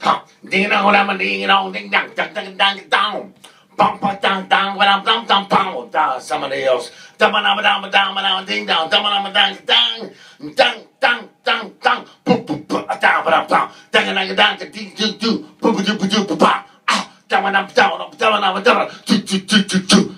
Ding dong, dong, ding dong, ding dong, dong, dong, dong, dong. Bum, bum, dong, dong, dong, dong, dong, dong, dong. Somebody else. Dum, dum, dum, dum, dum, ding dong, dum, dum, dong, dong, dong, dong, dong, dong. Boom, boom, boom, dong, dong, dong, dong, dong, dong, ding, ding, ding, boom, boom, boom, boom, boom, ah, dum, dum, dum, dum, dum, dum, dum, dum, dum, dum, dum, dum.